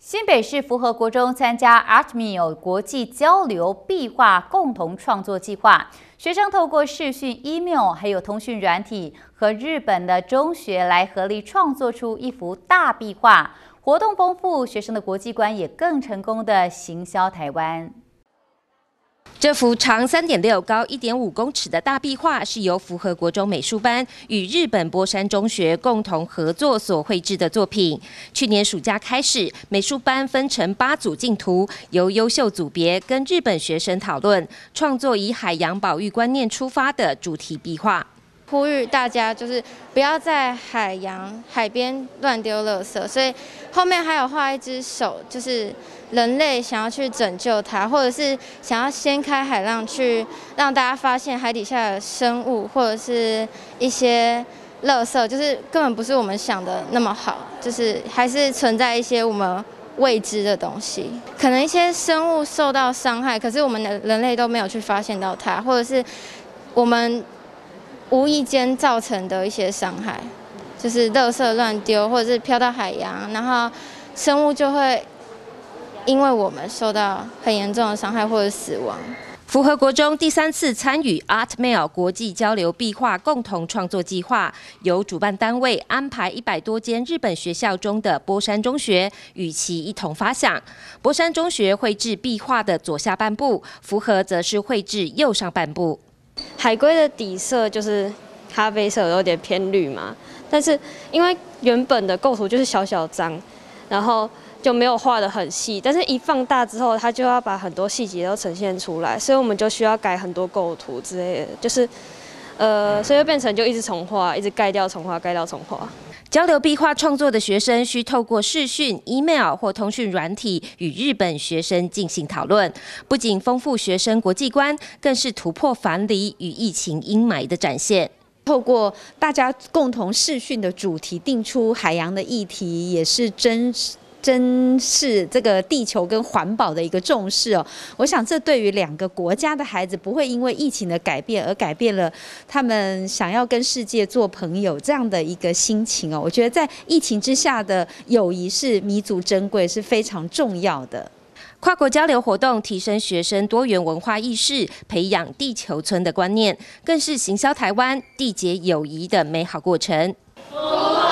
新北市福和国中参加 ArtMeal 国际交流壁画共同创作计划，学生透过视讯、email 还有通讯软体，和日本的中学来合力创作出一幅大壁画。活动丰富，学生的国际观也更成功的行销台湾。 这幅长3.6、高1.5公尺的大壁画是由福和国中美术班与日本波山中学共同合作所绘制的作品。去年暑假开始，美术班分成8组竞图，由优秀组别跟日本学生讨论，创作以海洋保育观念出发的主题壁画。 呼吁大家就是不要在海边乱丢垃圾，所以后面还有画一只手，就是人类想要去拯救它，或者是想要掀开海浪去让大家发现海底下的生物，或者是一些垃圾，就是根本不是我们想的那么好，就是还是存在一些我们未知的东西，可能一些生物受到伤害，可是我们的人类都没有去发现到它，或者是我们 无意间造成的一些伤害，就是垃圾乱丢，或者是飘到海洋，然后生物就会因为我们受到很严重的伤害或者死亡。 福和国中第3次参与 ArtMeal 国际交流壁画共同创作计划，由主办单位安排100多间日本学校中的波山中学与其一同发想。波山中学绘制壁画的左下半部，福和则是绘制右上半部。 海龟的底色就是咖啡色，有点偏绿嘛。但是因为原本的构图就是小小张，然后就没有画得很细。但是一放大之后，它就要把很多细节都呈现出来，所以我们就需要改很多构图之类的，就是所以就变成就一直重画，一直盖掉重画，盖掉重画。 交流壁画创作的学生需透过视讯、email 或通讯软体与日本学生进行讨论，不仅丰富学生国际观，更是突破樊篱与疫情阴霾的展现。 透过大家共同视讯的主题，定出海洋的议题，也是珍视这个地球跟环保的一个重视哦。我想这对于2个国家的孩子，不会因为疫情的改变而改变了他们想要跟世界做朋友这样的一个心情哦。我觉得在疫情之下的友谊是弥足珍贵，是非常重要的。 跨国交流活动提升学生多元文化意识，培养地球村的观念，更是行销台湾缔结友谊的美好过程。